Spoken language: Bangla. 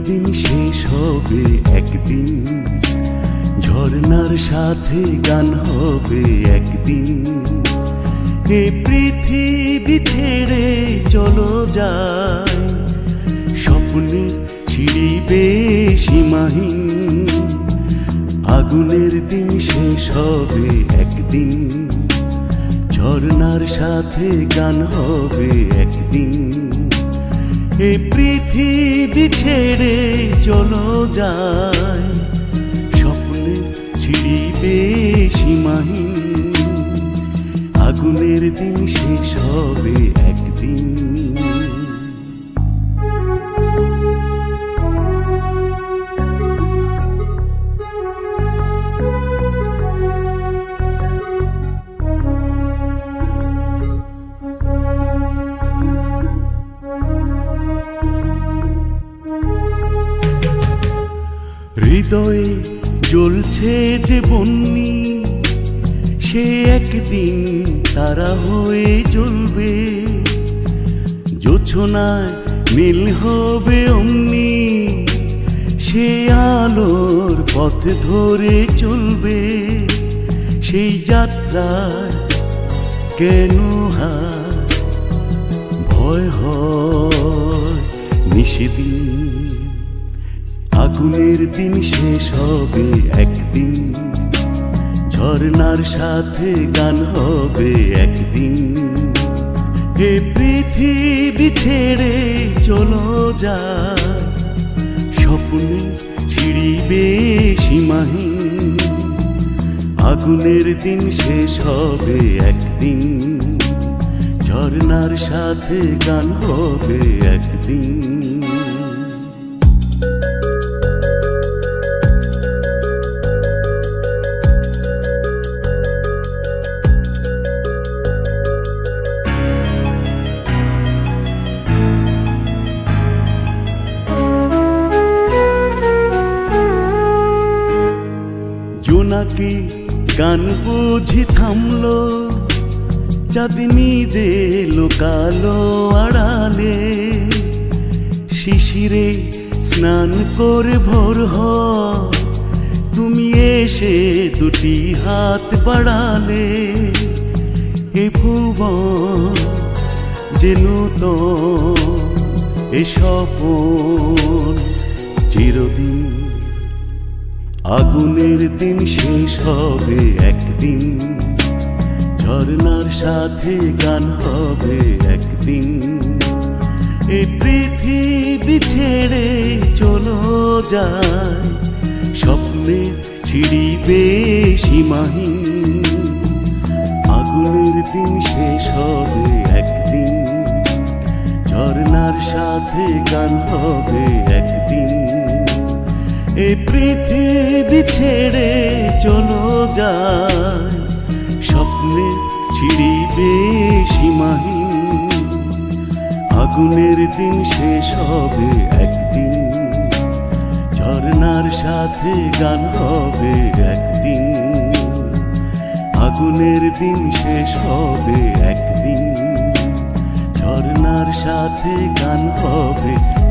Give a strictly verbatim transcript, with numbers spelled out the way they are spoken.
দিন শেষ হবে একদিন, ঝর্ণার সাথে গান হবে একদিন। এ পৃথিবী ছেড়ে চলো যাই, স্বপ্নের ছিড়িবে সীমাহীন। আগুনের দিন শেষ হবে একদিন, ঝর্ণার সাথে গান হবে একদিন। এ পৃথিবী ছেড়ে চলো যাই, স্বপ্নের ছিড়িবে সীমাহীন। আগুনের দিন শেষ হবে একদিন। হৃদয়ে জ্বলছে যে বন্যি, সে একদিন তারা হয়ে জ্বলবে। জোছনায় নীল হবে অমনি, সে আলোর পথ ধরে চলবে। সেই যাত্রায় কেন হায় ভয় হয় নিশিদিন। আগুনের দিন শেষ হবে একদিন, ঝর্ণার সাথে গান হবে একদিন। এ পৃথিবী ছেড়ে চলো যাই, স্বপ্নে ছিড়িবে সীমাহীন। আগুনের দিন শেষ হবে একদিন, ঝর্ণার সাথে গান হবে একদিন। জোনাকি গান বুঝি থামলো, চাঁদ নিজে লুকালো আড়ালে। শিশিরে স্নান করে ভোর হয়, তুমি এসে দুটি হাত বাড়ালে। এ ভুবন যে নূতন, এ স্বপন চিরদিন। আগুনের দিন শেষ হবে একদিন, ঝর্ণার সাথে গান হবে একদিন। এ পৃথিবী ছেড়ে চলো যাই, স্বপ্নে ছিড়িবে সীমাহীন। আগুনের দিন শেষ হবে একদিন, ঝর্ণার সাথে গান হবে একদিন। এ পৃথিবী ছেড়ে চলো যাই, স্বপ্নে ছিড়িবে সীমাহীন। আগুনের দিন শেষ হবে একদিন, ঝর্ণার সাথে গান হবে একদিন। আগুনের দিন শেষ হবে একদিন, ঝর্ণার সাথে গান হবে